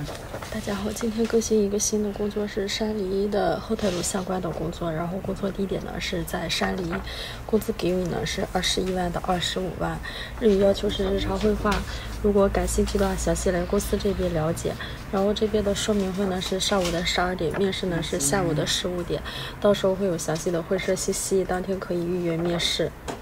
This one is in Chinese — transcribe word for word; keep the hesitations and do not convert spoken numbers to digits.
大家好，今天更新一个新的工作，是山梨的后台路相关的工作，然后工作地点呢是在山梨，工资给予呢是二十一万到二十五万，日语要求是日常绘画，如果感兴趣的话，详细来公司这边了解。然后这边的说明会呢是上午的十二点，面试呢是下午的十五点，到时候会有详细的会社信息，当天可以预约面试。